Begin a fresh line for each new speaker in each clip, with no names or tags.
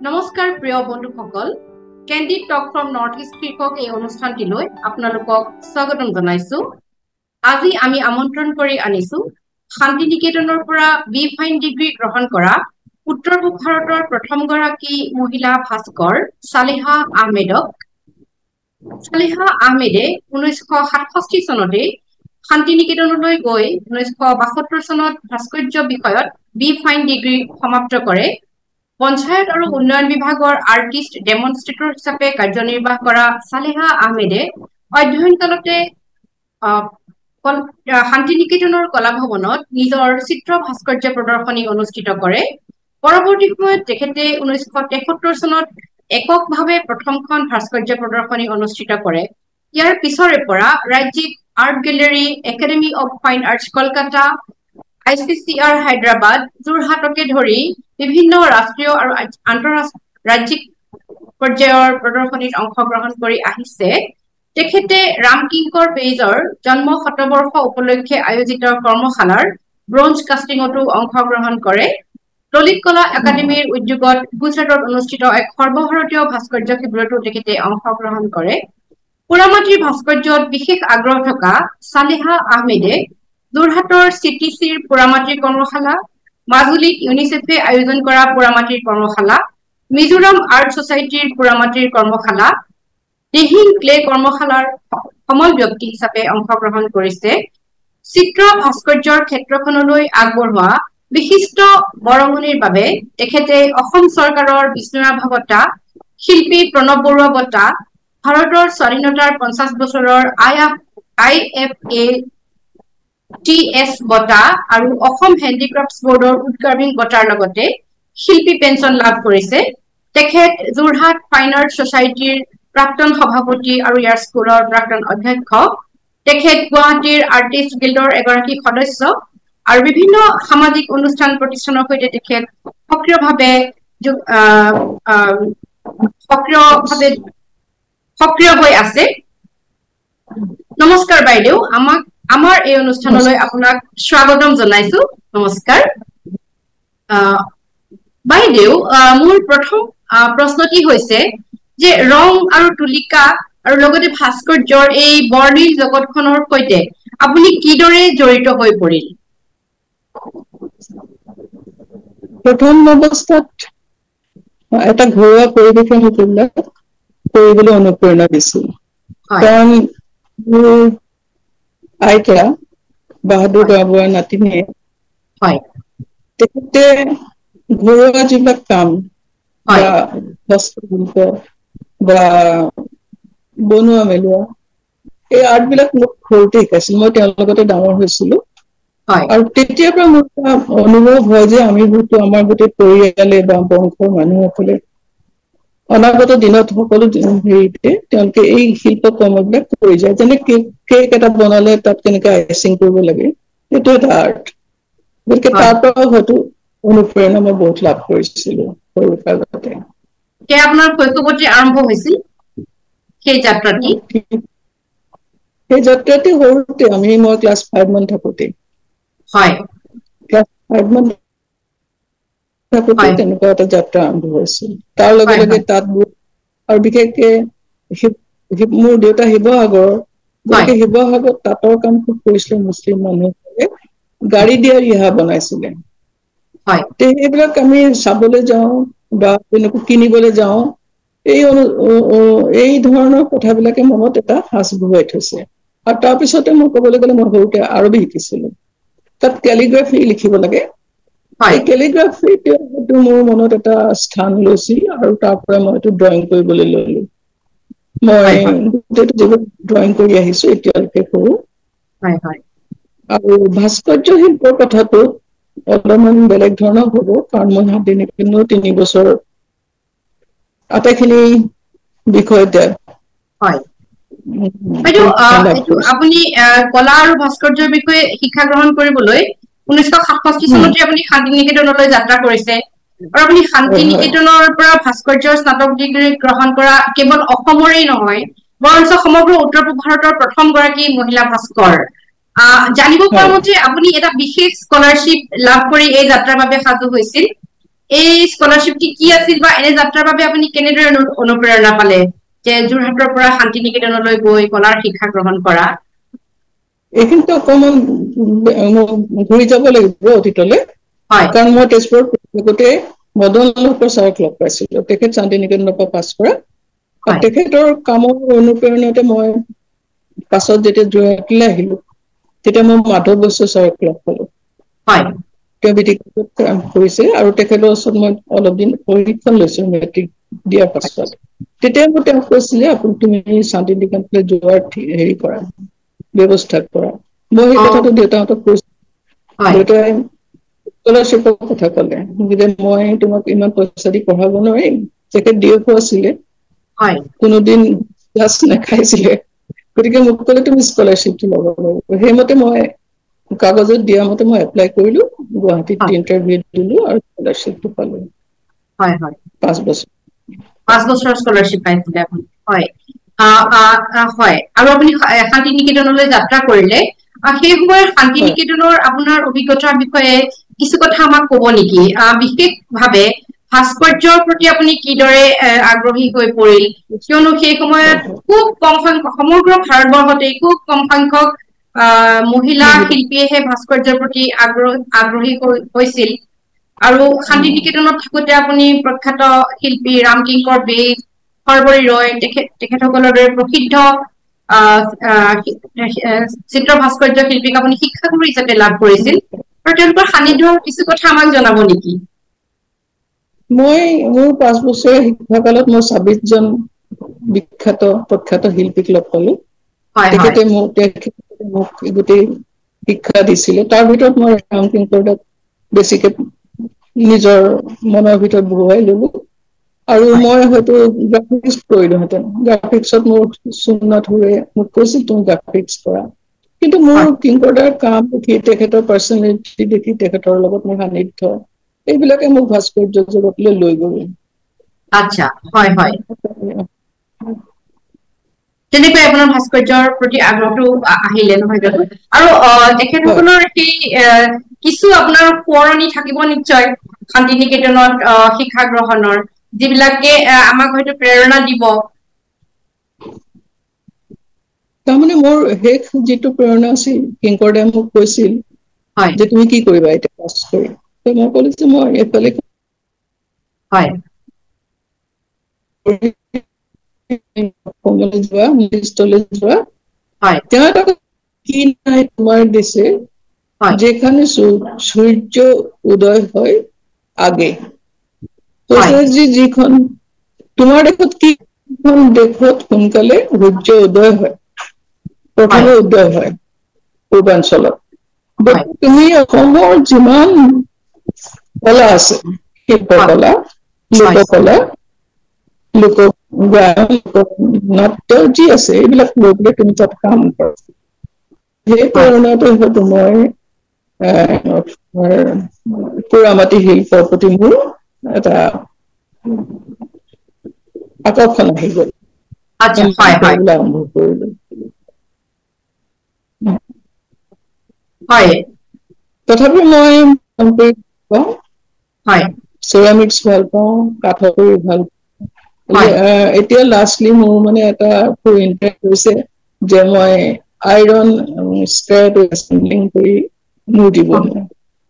নমস্কাৰ প্ৰিয় বন্ধুসকল, candid talk from north east শীৰ্ষক এই অনুষ্ঠানটিলৈ আপোনালোকক স্বাগতম জনাইছো। আজি আমি আমন্ত্ৰণ কৰি আনিছো শান্তি নিকেতনৰ পৰা B.Fine ডিগ্ৰী গ্ৰহণ কৰা উত্তৰ পূব ভাৰতৰ প্ৰথমগৰাকী মহিলা ভাস্কৰ সালেহা আহমেদক। সালেহা আহমেদে 1967 চনতে শান্তি নিকেতনলৈ গৈ 1972 চনত ভাস্কৰ্য বিষয়ত B.Fine ডিগ্ৰী সমাপ্ত কৰে। পঞ্চায়ত আৰু উন্নয়ন বিভাগৰ আৰ্টিষ্ট ডেমনষ্ট্ৰেটৰ হিচাপে কাৰ্যনিৰ্বাহ কৰা সালেহা আহমেদে অধ্যয়নকালতে শান্তি নিকেতনৰ কলা ভৱনত নিজৰ চিত্ৰ ভাস্কৰ্য প্ৰদৰ্শনী অনুষ্ঠিত কৰে। পৰৱৰ্তী সময়ত তেখেতে 1973 চনত এককভাৱে প্ৰথমখন ভাস্কৰ্য প্ৰদৰ্শনী অনুষ্ঠিত কৰে। ইয়াৰ পিছৰে পৰা ৰাজ্যিক art gallery, academy of fine arts Kolkata, ICCR Hyderabad, যোৰহাটকে ধৰি বিভিন্ন ৰাষ্ট্ৰীয় আৰু আন্তঃৰাজ্যিক পৰ্যায়ৰ প্ৰদৰ্শনীত অংশগ্ৰহণ কৰি আহিছে। তেখেতে ৰামকিংকৰ পেজৰ জন্ম শতবৰ্ষ উপলক্ষে আয়োজিত কৰ্মশালাৰ ব্ৰঞ্জ কাষ্টিঙতো অংশগ্ৰহণ কৰে। ললিত কলা একাডেমীৰ উদ্যোগত গুজৰাটত অনুষ্ঠিত এক সৰ্বভাৰতীয় ভাস্কৰ্য শিবিৰতো তেখেতে অংশগ্ৰহণ কৰে। পোৰামাটিৰ ভাস্কৰ্যত বিশেষ আগ্ৰহ থকা সালেহা আহমেদে যোৰহাটৰ CTCৰ পোৰামাটিৰ কৰ্মশালা, মাজুলীত ইউনিচেফে আয়োজন কৰা পোৰামাটিৰ কৰ্মশালা, মিজোৰাম আৰ্ট ছচাইটিৰ পোৰামাটিৰ কৰ্মশালা, দিহিং ক্লে কৰ্মশালাৰ সমল ব্যক্তি হিচাপে অংশগ্ৰহণ কৰিছে। চিত্ৰ ভাস্কৰ্যৰ ক্ষেত্ৰখনলৈ আগবঢ়োৱা বিশিষ্ট বৰঙণিৰ বাবে তেখেতে অসম চৰকাৰৰ বিষ্ণুৰাভা বঁটা, শিল্পী প্ৰণৱ বৰুৱা বঁটা, ভাৰতৰ স্বাধীনতাৰ 50 বছৰৰ IFATS বঁটা আৰু অসম হেণ্ডিক্ৰাফ্টছ বৰ্ডৰ উডকাৰ্ভিং বঁটাৰ লগতে শিল্পী পেঞ্চন লাভ কৰিছে। তেখেত যোৰহাট ফাইন আৰ্ট ছচাইটিৰ প্ৰাক্তন সভাপতি আৰু ইয়াৰ স্কুলৰ প্ৰাক্তন অধ্যক্ষ। তেখেত গুৱাহাটীৰ আৰ্টিষ্ট গিল্ডৰ এগৰাকী সদস্য আৰু বিভিন্ন সামাজিক অনুষ্ঠান প্ৰতিষ্ঠানৰ সৈতে তেখেত সক্ৰিয় হৈ আছে। নমস্কাৰ বাইদেউ, আমাৰ এই অনুষ্ঠানলৈ আপোনাক স্বাগতম জনাইছো। নমস্কাৰ বাইদেউ। মোৰ প্ৰথম প্ৰশ্নটি হৈছে যে ৰং আৰু তুলিকা আৰু লগতে ভাস্কৰ্যৰ এই বৰ্ণিল জগতখনৰ সৈতে আপুনি কিদৰে জড়িত হৈ পৰিল?
প্ৰথম অৱস্থাত এটা ঘৰুৱা পৰিৱেশে সেইবিলাক কৰিবলৈ অনুপ্ৰেৰণা দিছিল। কাৰণ মোৰ আইতা বাহাদুৰ গাঁওবুঢ়াৰ নাতিনীয়ে তেখেতে ঘৰুৱা যিবিলাক কাম বা হস্তশিল্প বা বনোৱা মেলোৱা এই আৰ্ট বিলাক মোক সৰুতে শিকাইছিল। মই তেওঁৰ লগতে ডাঙৰ হৈছিলো আৰু তেতিয়াৰ পৰা মোৰ অনুভৱ হয় যে আমি হয়তো আমাৰ গোটেই পৰিয়ালে বা বংশৰ মানুহসকলে অনাগত দিনত সকলো হেৰিতে তেওঁলোকে এই শিল্প কৰ্মবিলাক কৰি যায়। যেনে কেক এটা বনালে তাত কেনেকে আইচিং কৰিব লাগে, সেইটো এটা আৰ্ট। গতিকে তাৰ পৰাও হয়তো অনুপ্ৰেৰণা মই বহুত লাভ কৰিছিলো সৰু কালতে।
আপোনাৰ শৈশৱতে আৰম্ভ হৈছিল সেই যাত্ৰাটি?
সেই যাত্ৰাটি সৰুতে মই ক্লাছ 5 মান থাকোতে তেনেকুৱা এটা যাত্ৰা আৰম্ভ হৈছিল। তাৰ লগে লগে তাত আৰু বিশেষকে মোৰ দেউতা শিৱসাগৰ, গতিকে শিৱসাগৰত তাঁতৰ কাম খুব কৰিছিলে মুছলিম মানুহসকলে। গাড়ী দিয়া ৰিহা বনাইছিলে। সেইবিলাক আমি চাবলৈ যাওঁ বা তেনেকুৱা কিনিবলৈ যাওঁ। এই ধৰণৰ কথাবিলাকে মনত এটা সাঁচ বহুৱাই থৈছে। আৰু তাৰপিছতে মই ক'বলৈ গ'লে মই সৰুতে আৰবী শিকিছিলো। তাত কেলিগ্ৰাফি লিখিব লাগে। এই কেলিগ্ৰাফিটো মোৰ মনত এটা স্থান লৈছিল আৰু তাৰ পৰা মই এইটো ড্ৰয়িং কৰিবলৈ ললো। মই গোটেইটো জীৱন ড্ৰয়িং কৰি আহিছো, এতিয়ালৈকে কৰো। আৰু ভাস্কৰ্য শিল্পৰ কথাটো অলপমান বেলেগ ধৰণৰ হ'ব, কাৰণ মই শান্তি নিকেতনত 3 বছৰ আটাইখিনি বিষয়তে
বাইদেউ, আপুনি কলা আৰু ভাস্কৰ্যৰ বিষয়ে শিক্ষা গ্ৰহণ কৰিবলৈ 1967 চনতে আপুনি শান্তি নিকেতনলৈ যাত্ৰা কৰিছে আৰু আপুনি শান্তি নিকেতনৰ পৰা ভাস্কৰ্যৰ স্নাতক ডিগ্ৰী গ্ৰহণ কৰা কেৱল অসমৰেই নহয়, বৰঞ্চ সমগ্ৰ উত্তৰ পূব ভাৰতৰ প্ৰথমগৰাকী মহিলা ভাস্কৰ। জানিব পৰা মতে আপুনি এটা বিশেষ স্কলাৰশ্বিপ লাভ কৰি এই যাত্ৰাৰ বাবে সাজু হৈছিল। এই স্কলাৰশ্বিপটি কি আছিল বা এনে যাত্ৰাৰ বাবে আপুনি কেনেদৰে অনুপ্ৰেৰণা পালে যে যোৰহাটৰ পৰা শান্তি নিকেতনলৈ গৈ কলাৰ শিক্ষা গ্ৰহণ কৰা?
এইখিনিতো অকণমান ঘূৰি যাব লাগিব অতীতলৈ, কাৰণ মই তেজপুৰত থাকোঁতে মদন লোহকৰ ছাৰক লগ পাইছিলো। তেখেত শান্তি নিকেতনৰ পৰা পাছ কৰা, আৰু তেখেতৰ কামৰ অনুপ্ৰেৰণাতে মই পাছত যেতিয়া যোৰহাটলৈ আহিলো তেতিয়া মই মাধৱ বৈশ্য ছাৰক লগ পালো। তেওঁ বিদেশত কাম কৰিছে আৰু তেখেতৰ ওচৰত মই অলপ দিন প্ৰশিক্ষণ লৈছো মেট্ৰিক দিয়াৰ পাছত। তেতিয়া মই তেওঁক কৈছিলে তুমি শান্তি নিকেতনলৈ যোৱাৰ হেৰি কৰা, ব্যৱস্থা কৰা। মই সেই কথাটো দেউতাহঁতক কৈছো। দেউতাই স্কলাৰশ্বিপৰ কথা ক'লে যে মই তোমাক ইমান পইচা দি পঢ়াব নোৱাৰিম। তেখেত DFO আছিলে, কোনোদিন ক্লাছ নাখাইছিলে, গতিকে মোক ক'লে তুমি স্কলাৰশ্বিপটো ল'ব লাগিব। সেইমতে মই কাগজত দিয়া মতে মই এপ্লাই কৰিলো, গুৱাহাটীত ইণ্টাৰভিউ দিলো আৰু স্কলাৰশ্বিপটো পালো। 5 বছৰ
5 বছৰৰ স্কলাৰশ্বিপ পাইছিলে আপুনি? হয়। আৰু আপুনি শান্তি নিকেতনলৈ যাত্ৰা কৰিলে, সেই সময়ত শান্তি নিকেতনৰ আপোনাৰ অভিজ্ঞতাৰ বিষয়ে কিছু কথা আমাক ক'ব নেকি? বিশেষভাৱে ভাস্কৰ্যৰ প্ৰতি আপুনি কিদৰে আগ্ৰহী হৈ পৰিল, কিয়নো সেই সময়ত খুব কম সংখ্যক, সমগ্ৰ ভাৰতবৰ্ষতে খুব কম সংখ্যক মহিলা শিল্পীয়েহে ভাস্কৰ্যৰ প্ৰতি আগ্ৰহী হৈছিল। আৰু শান্তি নিকেতনত থাকোতে আপুনি প্ৰখ্যাত শিল্পী ৰামকিংকৰ বেদ, সৰ্বৰী ৰয়, তেখেতসকলৰ দৰে প্ৰসিদ্ধ চিত্ৰ ভাস্কৰ্য শিল্পীক আপুনি শিক্ষাগুৰু হিচাপে লাভ কৰিছিল, আৰু তেওঁলোকৰ সান্নিধ্যৰ কিছু কথা আমাক জনাব নেকি?
মোৰ 5 বছৰীয়া শিক্ষাকালত মই 26জন বিখ্যাত প্ৰখ্যাত শিল্পীক লগ পালো। তেখেতে মোক গোটেই শিক্ষা দিছিলে। তাৰ ভিতৰত মই ৰামকিংকৰ দাক বেছিকে নিজৰ মনৰ ভিতৰত বহুৱাই ললো। আৰু মই হয়তো গ্ৰাফিক্স কৰিলোহেঁতেন। গ্ৰাফিক্সত মোৰ সুমনাথুৰে মোক কৈছিল তুমি গ্ৰাফিক্স কৰা, কিন্তু মোৰ কিংকৰদাৰ কাম দেখি, তেখেতৰ পাৰ্চনেলিটি দেখি, তেখেতৰ লগত মোৰ সান্নিধ্য, এইবিলাকে মোক ভাস্কৰ্য জগতলৈ লৈ গ'ল।
আচ্ছা, হয়। তেনেকৈ আপোনাৰ ভাস্কৰ্যৰ প্ৰতি আগ্ৰহটো আহিলে, নহয় জানো? আৰু তেখেতসকলৰ সেই কিছু আপোনাৰ সোঁৱৰণি থাকিব নিশ্চয় শান্তি নিকেতনত শিক্ষা গ্ৰহণৰ, যিবিলাকে আমাক হয়তো প্ৰেৰণা দিব।
তাৰমানে মোৰ শেষ যিটো প্ৰেৰণা আছিল, কিংকৰদাই মোক কৈছিল যে তুমি কি কৰিবা এতিয়া পাছ কৰি? মই ক'লো যে মই এইফালে যোৱা। তেওঁ এটা কি নাই তোমাৰ দিছে, যেখানে সূর্য উদয় হয় আগে, যিখন তোমাৰ দেশত কি দেশত সোনকালে সূৰ্য উদয় হয়, প্ৰথমে উদয় হয় পূৰ্বাঞ্চলত। তুমি অসমৰ যিমান কলা আছে, শিল্পকলা, লোককলা, নাট্য যি আছে, এইবিলাক লৈ পেলাই তুমি তাত কাম কৰা। সেই প্ৰেৰণাটো হয়তো মই পোৰামাটি শিল্পৰ প্ৰতি মোৰ এটা আকৰ্ষণ আহি গ'ল। আৰম্ভ কৰিলো। তথাপি মই চেৰামিক্স ভাল পাওঁ, কাঠৰ কৰি ভাল পাওঁ। এতিয়া লাষ্টলি মোৰ মানে এটা ইণ্টাৰেষ্ট হৈছে যে মই আইৰণ এছেম্বলিং কৰি মূৰ্তি বনোৱা।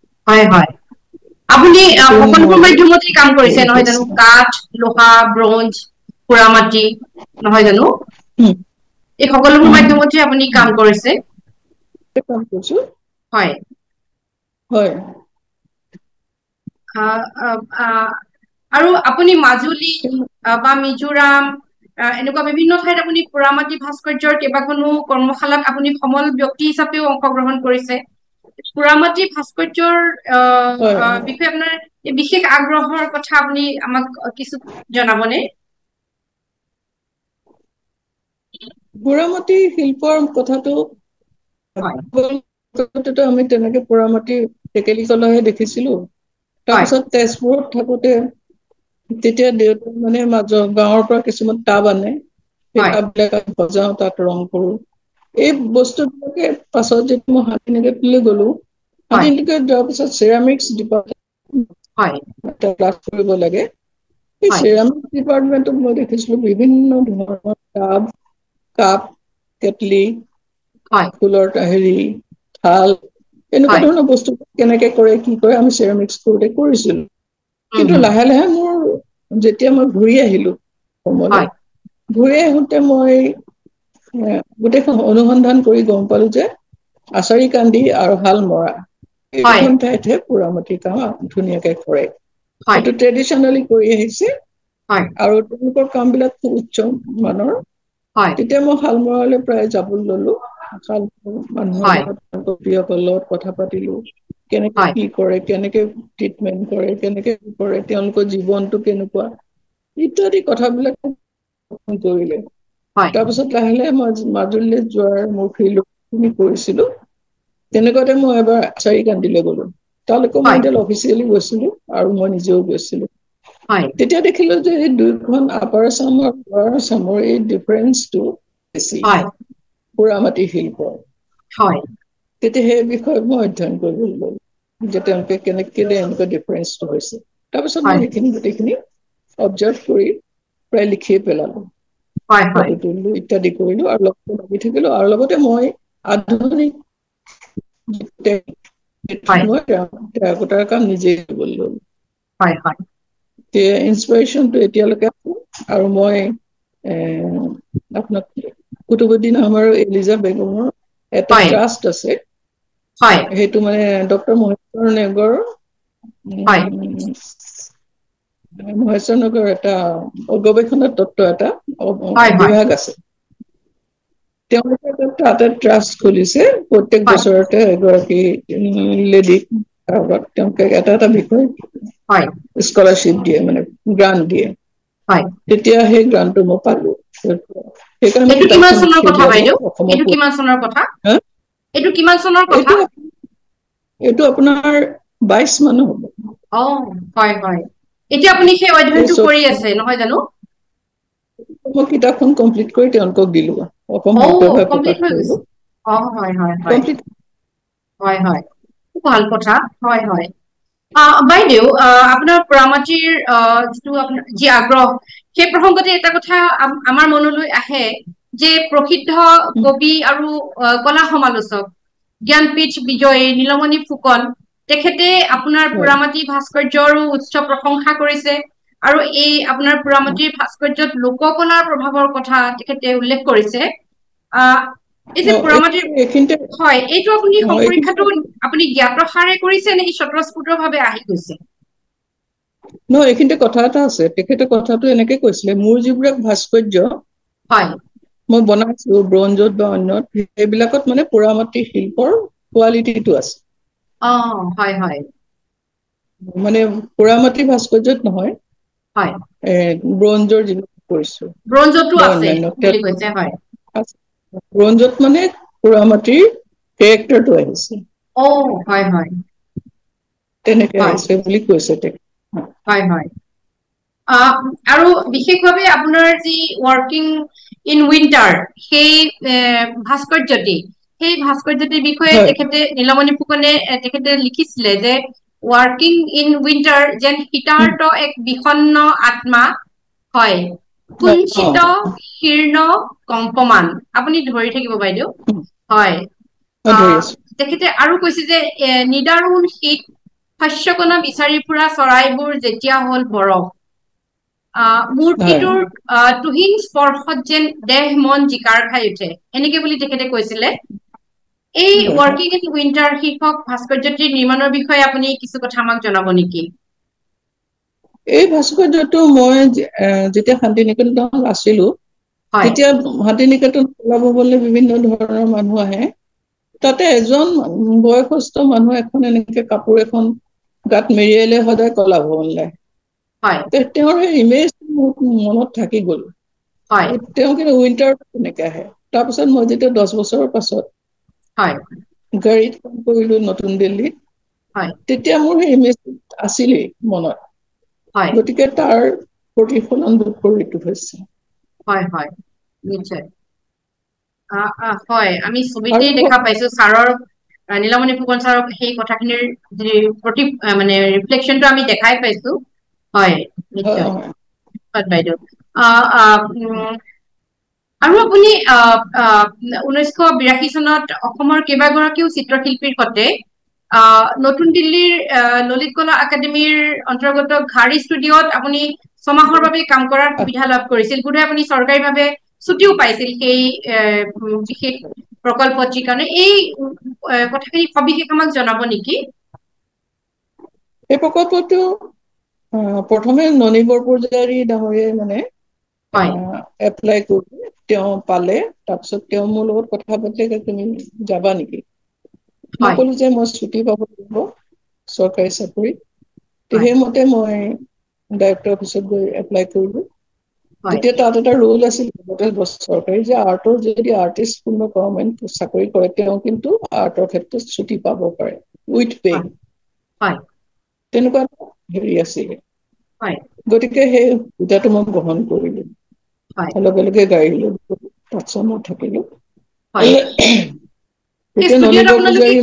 আপুনি সকলোবোৰ মাধ্যমতে কাম কৰিছে, নহয় জানো? কাঠ, লোহা, ব্ৰঞ্জ, পোৰামাটি, নহয় জানো? এই সকলোবোৰ মাধ্যমতে আপুনি কাম কৰিছে। হয়। আৰু আপুনি মাজুলী বা মিজোৰাম এনেকুৱা বিভিন্ন ঠাইত আপুনি পোৰামাটি ভাস্কৰ্যৰ কেইবাখনো কৰ্মশালাত আপুনি সমল ব্যক্তি হিচাপেও অংশগ্ৰহণ কৰিছে। পোৰামাটি ভাস্কৰ্যৰ বিষয়ে আপোনাৰ বিশেষ আগ্ৰহৰ কথা আপুনি আমাক কিছু জনাবনে?
পোৰামাটি শিল্পৰ কথাটো আমি তেনেকে পোৰামাটি টেকেলি কলাহে দেখিছিলো। তাৰপিছত তেজপুৰত থাকোতে তেতিয়া দেউতাই মানে গাঁৱৰ পৰা কিছুমান টাব আনে, সেই টাববিলাক সজাও, তাত ৰং কৰো। এই বস্তুবিলাকে পাছত যেতিয়া মই শান্তি নিকেতনলৈ গলো, শান্তি নিকেতন যোৱাৰ পিছত চেৰামিক্স ডিপাৰ্টমেণ্ট
হয়
এটা ক্লাছ কৰিব লাগে এই চেৰামিক ডিপাৰ্টমেণ্টত মই দেখিছিলো বিভিন্ন ধৰণৰ কাপ কেটলি ফুলৰ হেৰি থাল এনেকুৱা ধৰণৰ বস্তু কেনেকে কৰে কি কৰে আমি চেৰামিক্স কৰোঁতে কৰিছিলো কিন্তু লাহে লাহে মোৰ যেতিয়া মই ঘূৰি আহিলো অসমলৈ ঘূৰি আহোঁতে মই গোটেইখন অনুসন্ধান কৰি গম পালো যে আচাৰি কান্দি আৰু শালমৰা এই দুখন ঠাইতহে পোৰামাটিৰ কাম ধুনীয়াকে কৰে এইটো ট্ৰেডিচনেলি কৰি আহিছে আৰু তেওঁলোকৰ কাম বিলাক খুব উচ্চ মানৰ তেতিয়া মই শালমৰালৈ প্ৰায় যাবলৈ ললো মানুহৰ লগত কথা পাতিলো কেনেকে কি কৰে কেনেকে ট্ৰিটমেন্ট কৰে কেনেকে কৰে তেওঁলোকৰ জীৱনটো কেনেকুৱা ইত্যাদি কথাবিলাক কৰিলে তাৰপিছত লাহে লাহে মই মাজুলীলৈ যোৱাৰ মোৰ ফিল্ডখিনি কৰিছিলো তেনেকুৱাতে মই এবাৰ আচাৰি কান্দিলৈ গলো তালৈকে মই এতিয়া অফিচিয়েলি গৈছিলো আৰু মই নিজেও গৈছিলো তেতিয়া দেখিলো যে এই দুয়োখন আপাৰ আচামৰ লোৱাৰ আচামৰ এই ডিফাৰেন্সটো বেছি পোৰামাটিৰ শিল্প তেতিয়া সেই বিষয়ে মই অধ্যয়ন কৰিবলৈ ললো যে তেওঁলোকে কেনেকে এনেকুৱা ডিফাৰেন্সটো হৈছে তাৰপিছত মই সেইখিনি গোটেইখিনি অবজাৰ্ভ কৰি প্ৰায় লিখিয়ে পেলালো ফটো তুলিলো ইত্যাদি কৰিলো আৰু লগতে লাগি থাকিলো আৰু লগতে মই আধুনিক টেৰাকোটাৰ কাম নিজেই কৰিবলৈ ললো ইনস্পিৰেশ্যনটো এতিয়ালৈকে আছে আৰু মই আপোনাক কুতুবুদ্দিন আহমদ আৰু এলিজা বেগমৰ এটা ট্ৰাষ্ট আছে সেইটো মানে ডক্টৰ মহেশ্বৰ নেওগৰ মহেশ্বৰ নেওগৰ এটা গৱেষণা তত্ত্ব এটা বিভাগ আছে তেওঁলোকে তাতে ট্ৰাষ্ট খুলিছে প্ৰত্যেক বছৰতে এগৰাকী লেডিক তেওঁলোকে এটা এটা বিষয় স্কলাৰশ্বিপ দিয়ে মানে গ্ৰান্ট দিয়ে তেতিয়া সেই গ্ৰান্টটো মই পালো সেইকাৰণে
এইটো কিমান চনৰ কথা বাইদেউ এইটো কিমান চনৰ কথা এইটো কিমান চনৰ কথা
এইটো আপোনাৰ 22 মানৰ হ'ব
এতিয়া আপুনি সেই অধ্যয়নটো কৰি আছে নহয় জানো
মই কিতাপখন কমপ্লিট কৰি তেওঁলোকক দিলো অসম সাহিত্যসভাই প্ৰকাশ কৰিলো
খুব ভাল কথা বাইদেউ আপোনাৰ পোৰামাটিৰ যিটো আপোনাৰ যি আগ্ৰহ সেই প্ৰসংগতে এটা কথা আমাৰ মনলৈ আহে যে প্ৰসিদ্ধ কবি আৰু কলা সমালোচক জ্ঞানপীঠ বিজয়ী নীলমণি ফুকন তেখেতে আপোনাৰ পোৰামাটি ভাস্কৰ্যৰো উচ্চ প্ৰশংসা কৰিছে আৰু এই আপোনাৰ পোৰামাটিৰ ভাস্কৰ্যত লোককলাৰ প্ৰভাৱৰ কথা তেখেতে উল্লেখ কৰিছে এই যে পোৰামাটিৰ এইটো আপুনি পৰীক্ষাটো আপুনি জ্ঞাতসাৰে কৰিছে নে স্বতঃস্ফূৰ্তভাৱে আহি গৈছে
নহয় এইখিনিতে কথা এটা আছে তেখেতে কথাটো এনেকে কৈছিলে মোৰ যিবিলাক ভাস্কৰ্য মই বনাইছো ব্ৰঞ্জত বা অন্যত সেইবিলাকত মানে পোৰামাটি শিল্পৰ কোৱালিটিটো আছে মানে পোৰামাটি ভাস্কৰ্যত নহয় ব্ৰঞ্জৰ যিবিলাক কৰিছো
ব্ৰঞ্জতো আছে বুলি কৈছে
ব্ৰঞ্জত মানে পোৰামাটিৰ কেৰেক্টাৰটো আহিছে তেনেকে আহিছে বুলি কৈছে
আৰু বিশেষভাৱে আপোনাৰ যি ৱৰ্কিং ইন উইন্টাৰ সেই ভাস্কৰ্যটি সেই ভাস্কৰ্যটিৰ বিষয়ে তেখেতে নীলমণি ফুকনে তেখেতে লিখিছিলে যে ৱৰ্কিং ইন উইন্টাৰ যেন শীতাৰ্ত এক বিষণ্ণ আত্মা কুঞ্চিত শীৰ্ণ কম্পমান আপুনি ধৰি থাকিব বাইদেউ তেখেতে আৰু কৈছে যে নিদাৰুণ শীত শস্যকণা বিচাৰি ফুৰা চৰাইবোৰ যেতিয়া হল বৰফ মূৰ্তিটোৰ তুহিন স্পৰ্শত যেন দেহ মন জিকাৰ খাই উঠে এনেকে বুলি তেখেতে কৈছিলে এই ৱৰ্কিং ইন উইন্টাৰ শীৰ্ষক ভাস্কৰ্যটিৰ নিৰ্মাণৰ বিষয়ে আপুনি কিছু কথা আমাক জনাব নেকি
এই ভাস্কৰ্যটো মই যেতিয়া শান্তিনিকেতনত আছিলো তেতিয়া শান্তিনিকেতন কলাভৱনলৈ বিভিন্ন ধৰণৰ মানুহ আহে তাতে এজন বয়সস্থ মানুহ এখন এনেকে কাপোৰ এখন গাত মেৰিয়ালে সদায় কলাভৱনলৈ তেওঁৰ সেই ইমেজ মনত থাকি গ'ল তেওঁ কিন্তু উইন্টাৰ তেনেকে আহে তাৰপিছত মই যেতিয়া 10 বছৰৰ পাছত গাড়ীত কাম কৰিলো নতুন দিল্লীত তেতিয়া মোৰ সেই ইমেজ আছিলেই মনত গতিকে তাৰ প্ৰতিফলন বিপৰীত হৈছে
নিশ্চয় আমি ছবিতেই দেখা পাইছো ছাৰৰ নীলমণি ফুকন ছাৰক সেই কথাখিনিৰ প্ৰতি মানে ৰিফ্লেকশ্যনটো আমি দেখাই পাইছো হয় নিশ্চয় বাইদেউ আৰু আপুনি 1982 চনত অসমৰ কেইবাগৰাকীও চিত্ৰশিল্পীৰ সৈতে নতুন দিল্লীৰ ললিত কলা একাডেমীৰ অন্তৰ্গত ঘাৰী ষ্টুডিঅ'ত আপুনি ছমাহৰ বাবে কাম কৰাৰ সুবিধা লাভ কৰিছিল বোধহয় আপুনি চৰকাৰীভাৱে ছুটিও পাইছিল সেই বিশেষ প্ৰকল্পটিৰ কাৰণে এই কথাখিনি সবিশেষ আমাক জনাব নেকি
এই প্ৰকল্পটো প্ৰথমে ননী বৰপূজাৰী ডাঙৰীয়াই মানে এপ্লাই কৰি তেওঁ পালে তাৰপিছত তেওঁ মোৰ লগত কথা পাতিলে তুমি যাবা নেকি মই ক'লো যে মই ছুটি পাব লাগিব চৰকাৰী চাকৰি সেইমতে মই ডাইৰেক্টৰ অফিচত গৈ এপ্লাই কৰিলো তেতিয়া তাত এটা ৰুল আছিল চৰকাৰী যে আৰ্টৰ যদি আৰ্টিষ্ট কোনো গভৰ্ণমেণ্ট চাকৰি কৰে তেওঁ কিন্তু আৰ্টৰ ক্ষেত্ৰত ছুটি পাব পাৰে উইথ পে তেনেকুৱা হেৰি আছিলে গতিকে সেই সুবিধাটো মই গ্ৰহণ কৰিলো লগে লগে গাড়ী লৈ তাৰপিছত মই থাকিলো তেতিয়া ননী বৰপূজাৰী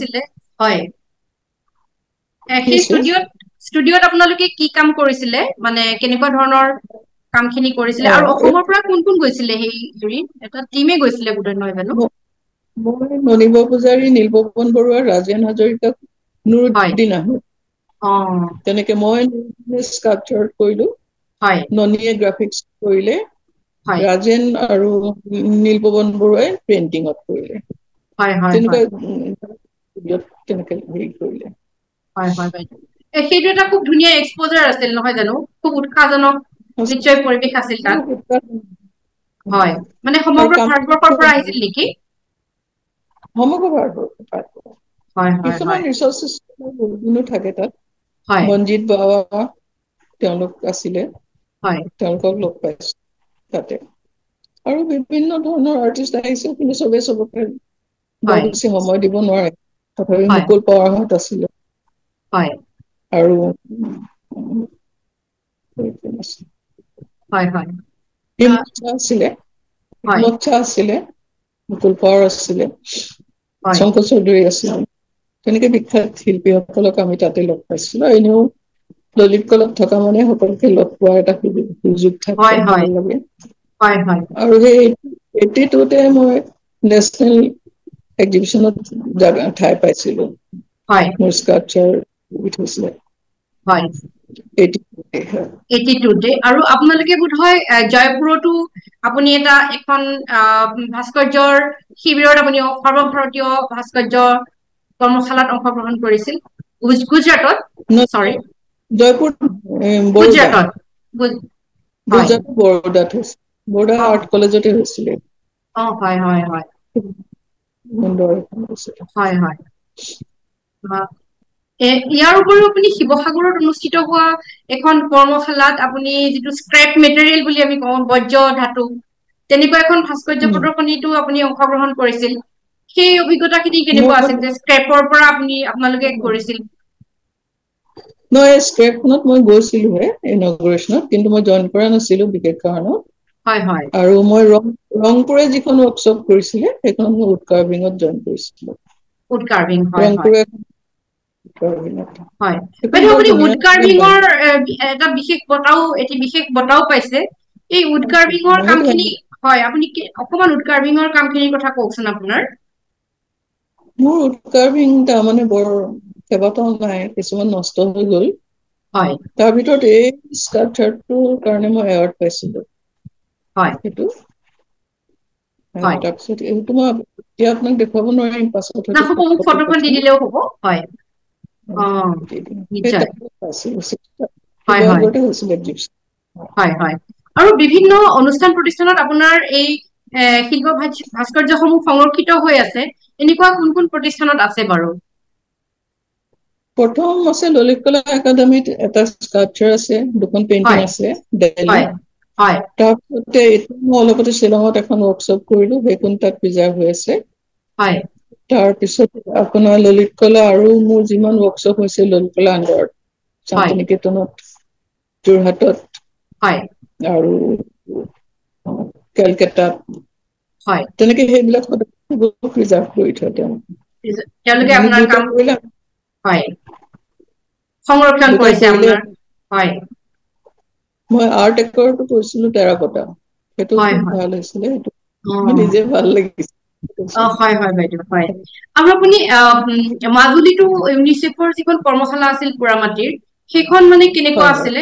সেই ষ্টুডিঅ'ত আপোনালোকে কি কাম কৰিছিলে মানে কেনেকুৱা ধৰণৰ কামখিনি কৰিছিলে আৰু অসমৰ পৰা কোন কোন গৈছিলে সেই হেৰি এটা টিমে গৈছিলে বোধহয় নহয় জানো
মই ননী বৰপূজাৰী নীলপৱন বৰুৱা ৰাজেন হাজৰিকা নুৰুদ্দিন আহমেদ তেনেকে মই স্কাল্পচাৰ কৰিলো ননীয়ে গ্ৰাফিক্স কৰিলে ৰাজেন আৰু নীলপৱন বৰুৱাই পেইণ্টিঙত কৰিলে তেনেকুৱা তেনেকে হেৰি কৰিলে
সেইটো এটা খুব ধুনীয়া এক্সপ'জাৰ আছিল নহয় জানো খুব উৎসাহজনক নিশ্চয় পৰিৱেশ আছিল তাত হয় মানে সমগ্ৰ ভাৰতবৰ্ষৰ পৰা আহিছিল নেকি
সমগ্ৰ ভাৰতবৰ্ষৰ কিছুমান ৰিচাৰ্চ বহুদিনো থাকে তাত মনজিত বাৱা তেওঁলোক আছিলে তেওঁলোকক লগ পাইছো তাতে আৰু বিভিন্ন ধৰণৰ আৰ্টিষ্ট আহিছে কিন্তু চবে চবকে বৰ বেছি সময় দিব নোৱাৰে তথাপি মুকুল পৰহঁত আছিলে আৰু আছিলে আছিলে মুকুল পৰ আছিলে শংকৰ চৌধুৰী আছিলে তেনেকে বিখ্যাত শিল্পীসকলক আমি তাতে লগ পাইছিলো এনেও ললিত কলাত থকা মানে সকলোকে লগ পোৱাৰ এটা সুযোগ থাকে ভাল লাগে আৰু সেই 82তে মই নেচনেল এক্সিবিশ্যনত ঠাই পাইছিলো মোৰ স্কাল্পচাৰ হৈছিলে
82তে আৰু আপোনালোকে বোধহয় জয়পুৰতো আপুনি এখন ভাস্কৰ্যৰ শিবিৰত আপুনি সৰ্বভাৰতীয় ভাস্কৰ্য কৰ্মশালাত অংশগ্ৰহণ কৰিছিল গুজৰাটত
জয়পুৰ বৰোদাত বৰোদা আৰ্ট কলেজতে হৈছিলে
ইয়াৰ উপৰিও আপুনি শিৱসাগৰত অনুষ্ঠিত হোৱা এখন কৰ্মশালাত আপুনি যিটো স্ক্ৰেপ মেটেৰিয়েল বুলি আমি কওঁ বৰ্জ্য ধাতু তেনেকুৱা এখন ভাস্কৰ্য প্ৰদৰ্শনীতো আপুনি অংশগ্ৰহণ কৰিছিল সেই অভিজ্ঞতাখিনি কেনেকুৱা আছিল যে স্ক্ৰেপৰ পৰা আপোনালোকে কৰিছিল
নহয় স্ক্ৰেপখনত মই গৈছিলোহে ইনগ্ৰেচনত কিন্তু মই জইন কৰা নাছিলো বিশেষ কাৰণত আৰু মই ৰংপুৰে যিখন ৱৰ্কশ্বপ কৰিছিলে সেইখন মই উড কাৰ্ভিঙত জইন কৰিছিলো ৰংপুৰে
আপুনি উড কাৰ্ভিঙৰ এটা বিশেষ বঁটাও পাইছে এই উড কাৰ্ভিঙৰ কামখিনি আপুনি অকমান উড কাৰ্ভিঙৰ কামখিনিৰ কথা কওকচোন আপোনাৰ
মোৰ উড কাৰ্ভিং তাৰমানে বৰ কেইবাটাও নাই কিছুমান নষ্ট হৈ গ'ল তাৰ ভিতৰত এই স্কাল্পচাৰটোৰ কাৰণে মই এৱাৰ্ড পাইছিলো সেইটো তাৰপিছত এইটো মই এতিয়া আপোনাক দেখুৱাব নোৱাৰিম পাছত
ফটোখন দি দিলেও হ'ব আৰু বিভিন্ন অনুষ্ঠান প্ৰতিষ্ঠানত আপোনাৰ এই শিল্প ভাস্কৰ্যসমূহ সংৰক্ষিত হৈ আছে এনেকুৱা কোন কোন প্ৰতিষ্ঠানত আছে বাৰু
প্ৰথম আছে ললিত কলা একাডেমীত এটা স্কাল্পচাৰ আছে দুখন পেইণ্টিং আছে দিল্লী তাৰপিছতে মই অলপতে শ্বিলঙত এখন ৱৰ্কশ্বপ কৰিলো সেইখন তাত প্ৰিজাৰ্ভ হৈ আছে তাৰপিছত আপোনাৰ ললিত কলা আৰু মোৰ যিমান ৱৰ্কশ্বপ হৈছে ললিত কলা আন্দৰত শান্তিনিকেতনত যোৰহাটত আৰু কেলকাতাত তেনেকে সেইবিলাক প্ৰিজাৰ্ভ কৰি থয় তেওঁ
তেওঁলোকে
আমি
আপোনাৰ
দুটা
কাম
কৰিলে
হয় সংৰক্ষণ
দুটা
কৰিছে
কৰিলে
আপোনাৰ হয়
মই আৰ্ট একাৰটো কৰিছিলো টেৰাকটা সেইটো
হয়
খুব
হয়
ভাল হৈছিলে সেইটো
অ
মোৰ নিজে ভাল লাগিছে
হয় হয় বাইদেউ হয় আৰু আপুনি মাজুলীতো ইউনিচেফৰ যিখন কৰ্মশালা আছিল পুৰামাটিৰ সেইখন মানে কেনেকুৱা
হয় হয়
আছিলে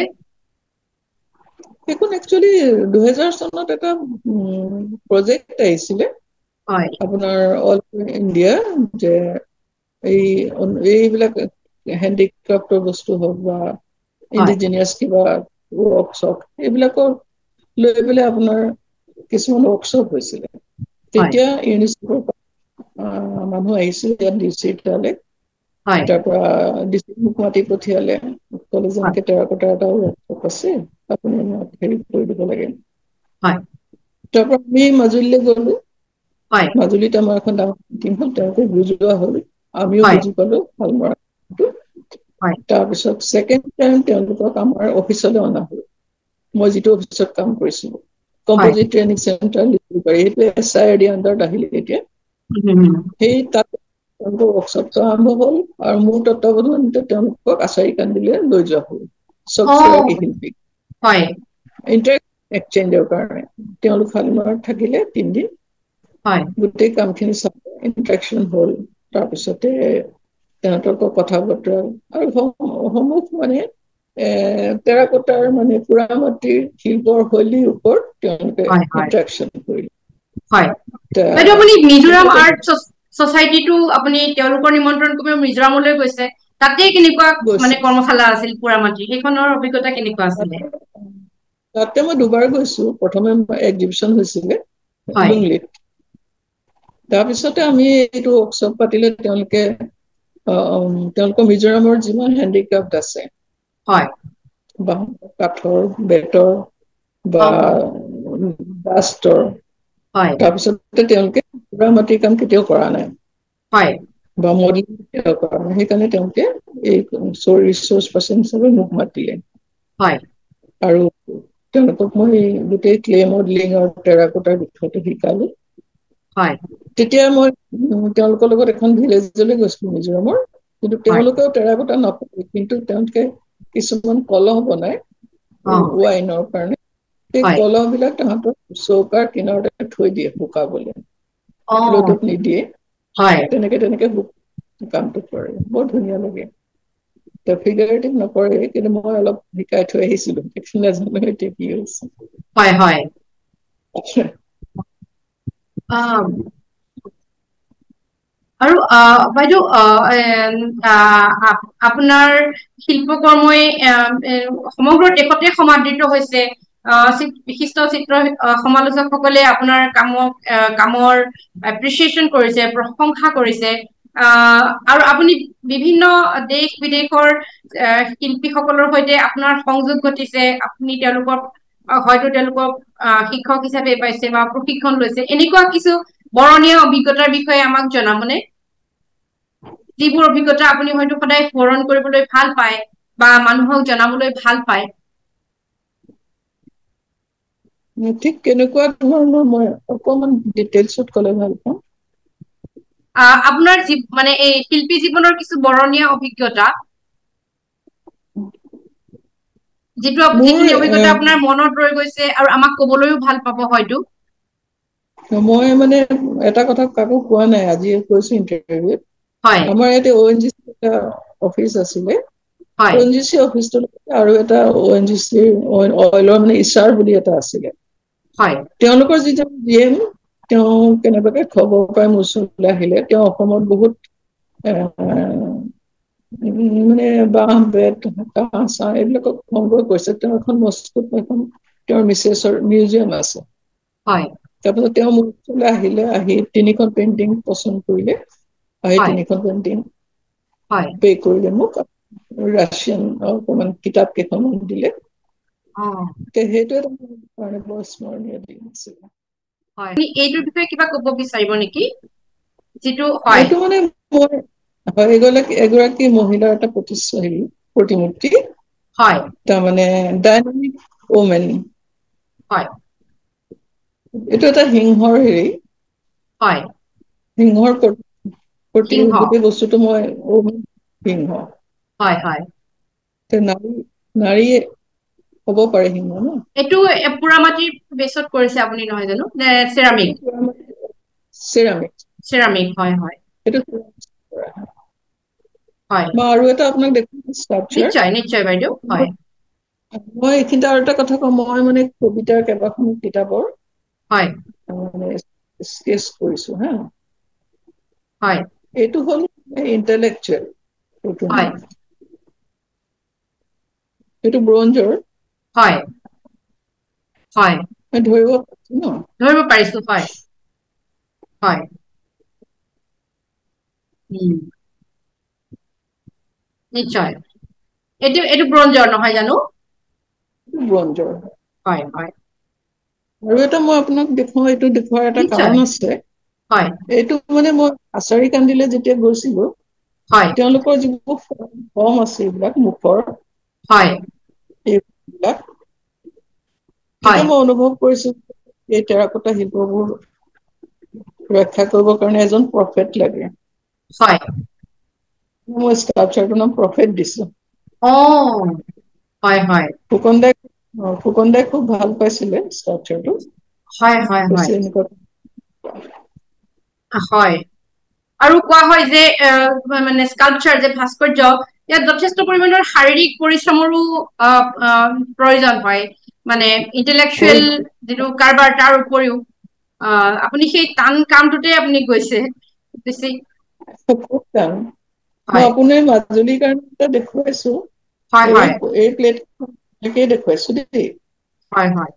সেইখন একচুৱেলি 2000 চনত এটা প্ৰজেক্ট আহিছিলে
হয়
আপোনাৰ অল ইণ্ডিয়া যে এই এইবিলাক হেণ্ডিক্ৰাফ্টৰ বস্তু হওক বা
হয়
ইণ্ডিজিনিয়াছ কিবা ৱৰ্কশ্বপ এইবিলাকৰ লৈ পেলাই আপোনাৰ কিছুমান ৱৰ্কশ্বপ হৈছিলে
হয়
তেতিয়া ইউনিচেফৰ মানুহ আহিছিল ইয়াত ডিচি তালে
হয়
তাৰ পৰা মোক মাতি পঠিয়ালে কলে
হয়
যেনেকে টেৰাকোটা এটা ৱৰ্কশ্বপ আছে আপুনি হেৰি কৰি দিব লাগে
হয়
তাৰ পৰা আমি মাজুলীলৈ গলো
হয়
মাজুলীত আমাৰ এখন ডাঙৰ মিটিং হল তেওঁলোকে বুজোৱা হল আমিও
হয়
বুজি পালো শালমৰা
হয়
তাৰপিছত ছেকেণ্ড টাইম তেওঁলোকক আমাৰ অফিচলৈ অনা হল মই যিটো অফিচত কাম কৰিছিলো
হয়
কম্পজিট ট্ৰেইনিং চেণ্টাৰ এইটো SIRD আণ্ডাৰত আহিলে এতিয়া সেই তাত ৱৰ্কশ্বপটো আৰম্ভ হল আৰু মোৰ তত্বাৱধানতে তেওঁলোকক আচাৰি কান্দিলে লৈ যোৱা হল চব
অ
চিনাকি শিল্পী
হয়
এক্সচেঞ্জৰ কাৰণে তেওঁলোক শালমৰাত থাকিলে 3 দিন
হয়
গোটেই কামখিনি চালে ইন্টাৰেকচন হল তাৰপিছতে তেওঁলোকৰ কথা বতৰা আৰু সমূহ মানে টেৰাকোটাৰ মানে পুৰা মাটিৰ শিল্পৰ শৈলীৰ ওপৰত তেওঁলোকে
হয় হয়
ইন্টাৰেকচন কৰিলে
হয় বাইদেউ আপুনি
সেইটো
মিজোৰাম
এটা
আৰ্ট ছচাইটিটো আপুনি তেওঁলোকৰ নিমন্ত্ৰণ কৰি মিজোৰামলৈ গৈছে তাতে কেনেকুৱা মানে
গৈছিল
কৰ্মশালা আছিল পুৰা মাটি সেইখনৰ অভিজ্ঞতা কেনেকুৱা আছিলে
তাতে মই দুবাৰ গৈছো প্ৰথমে এক্সিবিশন হৈছিলে
হয়
লুংলিত তাৰপিছতে আমি এইটো ৱৰ্কশ্বপ পাতিলে তেওঁলোকৰ মিজোৰামৰ যিমান হেণ্ডিক্ৰাফ্ট আছে
হয়
বাঁহ কাঠৰ বেতৰ বা
অ
ৰাষ্ট্ৰৰ
হয়
তাৰপিছত তেওঁলোকে পুৰা মাটিৰ কাম কেতিয়াও কৰা নাই
হয়
বা সেইকাৰণে তেওঁলোকে এই ৰিচৰ্চ পাৰ্চন হিচাপে মোক মাতিলে
হয়
আৰু তেওঁলোকক মই গোটেই ক্লে মডেলিং আৰু টেৰাকোটাৰ বিষয়টো শিকালো
হয়
তেতিয়া মই তেওঁলোকৰ লগত এখন ভিলেজলৈ গৈছিলো মিজোৰামৰ কিন্তু
হয়
তেওঁলোকেও টেৰাকোটা নকৰে কিন্তু তেওঁলোকে কিছুমান কলহ বনাই
অ
ৱাইনৰ কাৰণে সেই
হয়
কলহ বিলাক তাহাঁতৰ চৌকাৰ কিনাৰতে থৈ দিয়ে শুকাবলৈ
অ
ৰ'দত নিদিয়ে
হয়
তেনেকে কামটো কৰে বৰ ধুনীয়া লাগে ফিগাৰেটিভ নকৰে কিন্তু মই অলপ শিকাই থৈ আহিছিলো নাজানো এতিয়া কি হৈছে
হয় হয়
আচ্ছা
অ আৰু বাইদেউ আপোনাৰ শিল্প কৰ্মই সমগ্ৰ দেশতে সমাদৃত হৈছে বিশিষ্ট চিত্ৰ সমালোচকসকলে আপোনাৰ কামৰ এপ্ৰিচিয়েচন কৰিছে প্ৰশংসা কৰিছে আৰু আপুনি বিভিন্ন দেশ বিদেশৰ শিল্পীসকলৰ সৈতে আপোনাৰ সংযোগ ঘটিছে আপুনি তেওঁলোকক হয়তো তেওঁলোকক শিক্ষক হিচাপে পাইছে বা প্ৰশিক্ষণ লৈছে এনেকুৱা কিছু বৰণীয় অভিজ্ঞতাৰ বিষয়ে আমাক জনাবনে যিবোৰ অভিজ্ঞতা আপুনি হয়তো সদায় সোঁৱৰণ কৰিবলৈ ভাল পায় বা মানুহক জনাবলৈ ভাল পায়
ঠিক কেনেকুৱা ধৰণৰ মই অকমান ডিটেইলছত কলে ভাল পাওঁ
আপোনাৰ মানে এই শিল্পী জীৱনৰ কিছু বৰণীয়া অভিজ্ঞতা
মোৰ
যিখিনি অভিজ্ঞতা আপোনাৰ মনত ৰৈ গৈছে আৰু আমাক কবলৈও ভাল পাব হয়তো
মই মানে এটা কথা কাকো কোৱা নাই আজি কৈছো ইণ্টাৰভিউত
হয়
আমাৰ ইয়াতে ONGC এটা অফিচ আছিলে
হয়
ONGC অফিচটো আৰু এটা ONGC অইলৰ মানে ইচাৰ বুলি এটা আছিলে
হয়
তেওঁলোকৰ যিজন GM তেওঁ কেনেবাকে খবৰ পাই মোৰ ওচৰলৈ আহিলে তেওঁ অসমত বহুত মানে বাঁহ বেত কাঁহ চাহ এইবিলাকক সংগ্ৰহ কৰিছে তেওঁ এখন মস্কোত এখন তেওঁৰ মিছেছৰ মিউজিয়াম আছে
হয়
তাৰপিছত তেওঁ মোৰ ওচৰলৈ আহিলে আহি 3খন পেইণ্টিং পচন্দ কৰিলে আহি
হয়
3খন পেইণ্টিং
হয়
পে কৰিলে মোক ৰাছিয়ান অকমান কিতাপ কেইখনমান দিলে
অ
সেইটো এটা মোৰ কাৰণে বৰ স্মৰণীয় দিন আছিলে
হয় আপুনি এইটোৰ বিষয়ে কিবা কব বিচাৰিব নেকি যিটো হয়
এইটো মানে মই এগৰাকী মহিলাৰ এটা প্ৰতিমূৰ্তি
হয়
তাৰমানে ডাইনামিক ওমেন
হয়
এইটো এটা সিংহৰ হেৰি
হয়
সিংহৰ গোটেই বস্তুটো মই সিংহ
হয় হয়
নাৰী হ'ব পাৰে সিংহ ন
এইটো পুৰা মাটিৰ বেছত কৰিছে আপুনি নহয় জানো নে চেৰামিক চেৰামিক হয় হয়
এইটো
হয়
মই আৰু এটা আপোনাক দেখুৱাম ষ্ট্ৰাকচাৰ
নিশ্চয় বাইদেউ হয়
মই এইখিনিতে আৰু এটা কথা কওঁ মই মানে কবিতাৰ কেইবাখন কিতাপৰ
হয়
মানে স্কেচ কৰিছো হা
হয়
এইটো হ'ল ইণ্টেলেকচুৱেল
হয়
এইটো ব্ৰঞ্জৰ
হয় হয়
ধৰিব পাৰিছো ন
ধৰিব পাৰিছো হয় হয় নিশ্চয় এইটো ব্ৰঞ্জৰ নহয় জানো
ব্ৰঞ্জৰ
হয় হয়
আৰু এটা মই আপোনাক দেখুৱাও এইটো দেখুৱাৰ এটা
নিশ্চয়
কাৰণ আছে
হয়
এইটো মানে মই আচাৰি কান্দিলে যেতিয়া গৈছিলো
হয়
তেওঁলোকৰ যিবোৰ ফৰ্ম আছে এইবিলাক মুখৰ
হয়
এইবিলাক
হয়
তেতিয়া মই অনুভৱ কৰিছো এই টেৰাকোটা শিল্পবোৰ ৰক্ষা কৰিবৰ কাৰণে এজন প্ৰফেট লাগে
হয়
মই ষ্ট্ৰাকচাৰটোৰ নাম প্ৰফেট দিছো
অ হয় হয়
ফুকন দাই খুব ভাল পাইছিলে ষ্ট্ৰাকচাৰটো
হয় হয় হয়
এনেকুৱা
হয় আৰু কোৱা হয় যে মানে স্কাল্পচাৰ যে ভাস্কৰ্য ইয়াত যথেষ্ট পৰিমাণৰ শাৰীৰিক পৰিশ্ৰমৰো প্ৰয়োজন হয় মানে ইণ্টেলেকচুৱেল যিটো কাৰবাৰ তাৰ উপৰিও আপুনি সেই টান কামটোতে আপুনি গৈছে বেছি
খুব টান মই
হয়
আপোনাৰ মাজুলীৰ কাৰণে দেখুৱাইছো
হয় হয়
এই প্লেটখন এনেকেই দেখুৱাইছো দেই
হয় হয়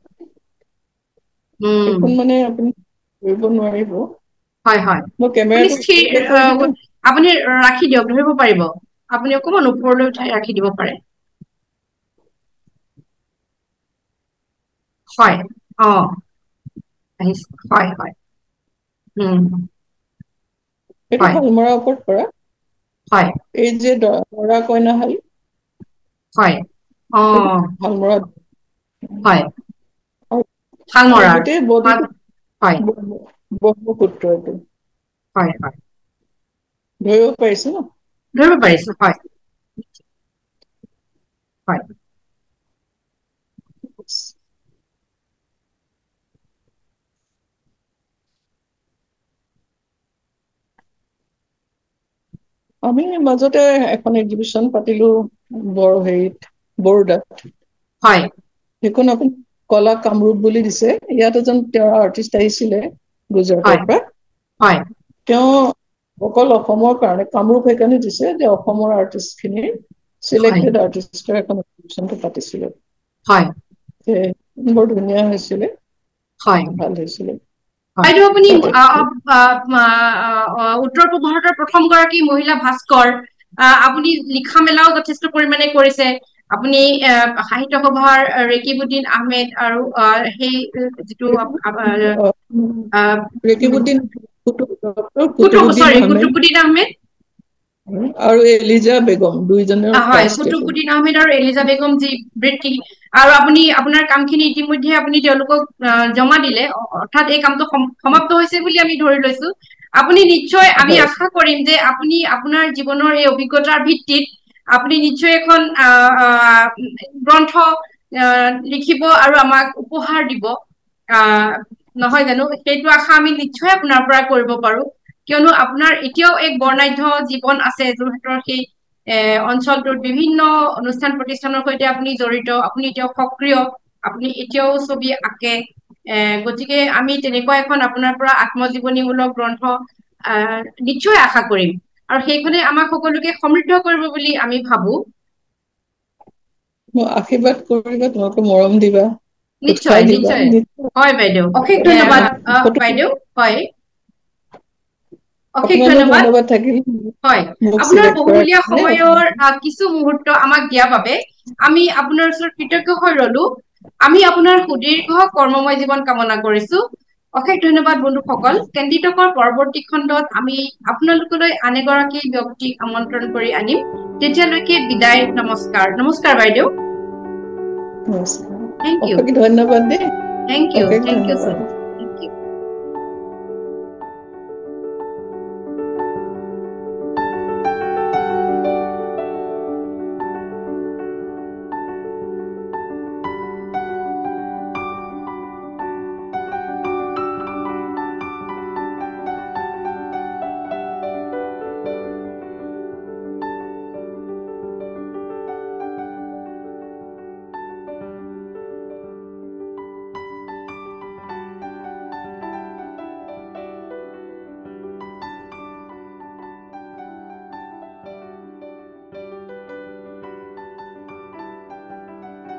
এইখন মানে আপুনি ধৰিব নোৱাৰিব
হয় হয়
মই
আপুনি
কেমেৰাটো
স্থিৰ
দেখুৱাই দিলে
আপুনি ৰাখি দিয়ক ধৰিব পাৰিব আপুনি অকমান ওপৰলৈ উঠাই ৰাখি দিব পাৰে হয় অ আহিছে হয় হয়
এইটো
হয়
শালমৰাৰ ওপৰত কৰা
হয়
এই যে দৰা কইনাহাল
হয় অ
শালমৰাত
হয়
আৰু
শালমৰাৰ
গোটেই বডিটো
হয়
ব্ৰহ্মপুত্ৰ এইটো
হয় হয়
ধৰিব পাৰিছে ন
ধৰিব পাৰিছো হয় হয়
আমি মাজতে এখন এক্সিবিশন পাতিলো বৰোদাত
হয়
সেইখন আপুনি কলা কামৰূপ বুলি দিছে ইয়াত এজন তেওঁৰ আৰ্টিষ্ট আহিছিলে গুজৰাটৰ
হয়
পৰা
হয়
তেওঁ অকল অসমৰ কাৰণে কামৰূপ সেইকাৰণে দিছে যে অসমৰ আৰ্টিষ্ট খিনিৰ
হয়
চিলেক্টেড আৰ্টিষ্টৰ এখন এক্সিবিশনটো পাতিছিলে
হয়
বৰ ধুনীয়া হৈছিলে
হয়
ভাল হৈছিলে
বাইদেউ আপুনি উত্তৰ পূব ভাৰতৰ প্ৰথম গৰাকী মহিলা ভাস্কৰ আপুনি লিখা মেলাও যথেষ্ট পৰিমাণে কৰিছে আপুনি সাহিত্য সভাৰ ৰেকিবুদ্দিন আহমেদ আৰু সেই যিটো
ৰেকিবুদ্দিন আহমেদ
কুতুবুদ্দিন আহমেদ
আৰু এলিজা বেগম দুইজনৰ
হয়
কাষ্ট এইটো
কুতুবুদ্দিন আহমেদ আৰু এলিজা বেগম যি বৃত্তি আৰু আপুনি আপোনাৰ কামখিনি ইতিমধ্যে আপুনি তেওঁলোকক জমা দিলে অৰ্থাৎ এই কামটো সমাপ্ত হৈছে বুলি আমি ধৰি লৈছো আপুনি নিশ্চয় আমি
হয়
আশা কৰিম যে আপুনি আপোনাৰ জীৱনৰ এই অভিজ্ঞতাৰ ভিত্তিত আপুনি নিশ্চয় এখন গ্ৰন্থ লিখিব আৰু আমাক উপহাৰ দিব নহয় জানো সেইটো আশা আমি নিশ্চয় আপোনাৰ পৰা কৰিব পাৰো কিয়নো আপোনাৰ এতিয়াও এক বৰ্ণাঢ্য জীৱন আছে যোৰহাটৰ সেই অঞ্চলটোত বিভিন্ন অনুষ্ঠান প্ৰতিষ্ঠানৰ সৈতে আপুনি জড়িত আপুনি এতিয়াও সক্ৰিয় আপুনি এতিয়াও ছবি আঁকে গতিকে আমি তেনেকুৱা এখন আপোনাৰ পৰা আত্মজীৱনীমূলক গ্ৰন্থ নিশ্চয় আশা কৰিম আৰু সেইখনে আমাক সকলোকে সমৃদ্ধ কৰিব বুলি আমি ভাবো
মোক আশীৰ্বাদ কৰিবা তোমালোকে মৰম দিবা
নিশ্চয়
উৎসাহ দিবা
নিশ্চয় হয় বাইদেউ অশেষ ধন্যবাদ বাইদেউ হয় অশেষ
আপোনালৈ
ধন্যবাদ
থাকিল
হয়
মোক
আপোনাৰ
চিলেক্ট কৰাৰ
বহুমূলীয়া
কাৰণে
সময়ৰ কিছু মুহূৰ্ত আমাক দিয়া বাবে আমি আপোনাৰ ওচৰত কৃতজ্ঞ হৈ ৰলো আমি আপোনাৰ সুদীৰ্ঘ কৰ্মময় জীৱন কামনা কৰিছো অশেষ ধন্যবাদ বন্ধুসকল কেন্দ্ৰিতকৰ পৰৱৰ্তী খণ্ডত আমি আপোনালোকলৈ আন এগৰাকী ব্যক্তিক আমন্ত্ৰণ কৰি আনিম তেতিয়ালৈকে বিদায় নমস্কাৰ বাইদেউ
নমস্কাৰ
থেংক ইউ
অশেষ ধন্যবাদ দেই
থেংক ইউ
অশেষ
so
ধন্যবাদ
much